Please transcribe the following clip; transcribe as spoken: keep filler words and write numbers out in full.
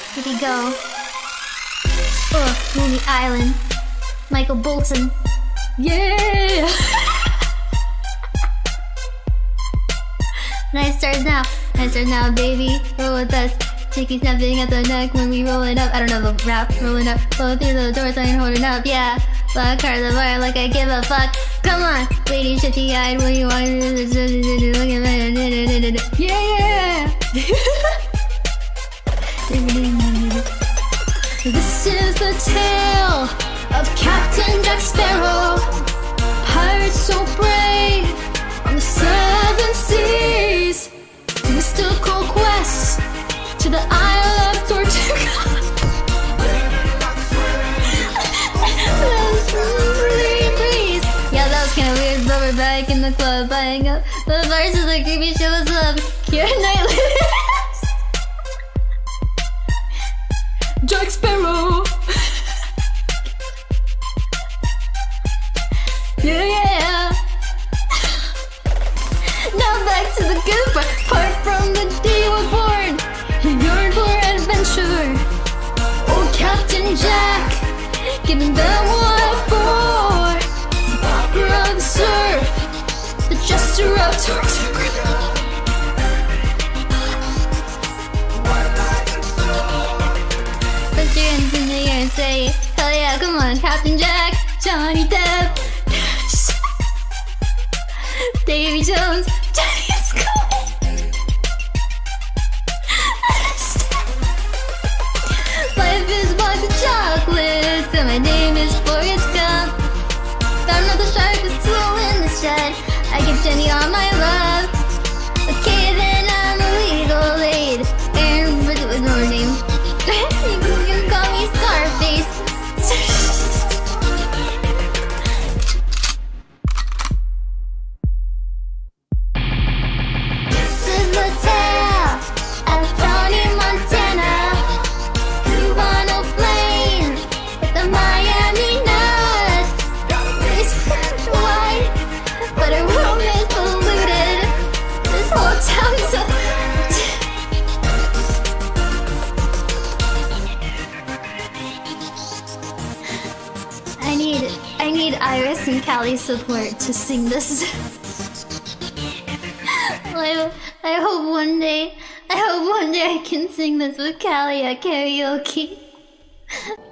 Here we go. Ugh, Mumei Island. Michael Bolton. Yeah! Nice start now. Nice start now, baby. Roll with us. Chicky snapping at the neck when we roll it up. I don't know the rap. Rolling up. Roll through the doors, I ain't holding up. Yeah. Black card the bar like I give a fuck. Come on. Lady shitty eyed. What you want? Yeah! This is the tale of Captain Jack Sparrow, pirate so brave on the seven seas, mystical quest to the Isle of Tortuga. Yeah, that was kinda weird, but we're back in the club, buying up the bars of the creepy show us love. Here nightly. Jack Sparrow. Yeah, yeah. Now back to the good part. Part from the day we were born. He yearned for adventure. Oh, Captain Jack, giving them what for. The popper of the surf, the jester of Tortuga. Put your hands in the air and say, hell yeah, come on, Captain Jack, Johnny Depp, Davy Jones, Johnny Scully. Life is a box of chocolates, and my name is Forrest Gump. Found out the shark was still in the shed. I give Jenny all my love. Okay, then I'm a legal aid. Aaron, what was her name? You can call me Scarface. This is the tale of Tony Montana, who on a plane with the Miami nuts. Race white, but her room is polluted. This whole town's a I need, I need Iris and Callie's support to sing this. I, I hope one day, I hope one day I can sing this with Callie at karaoke.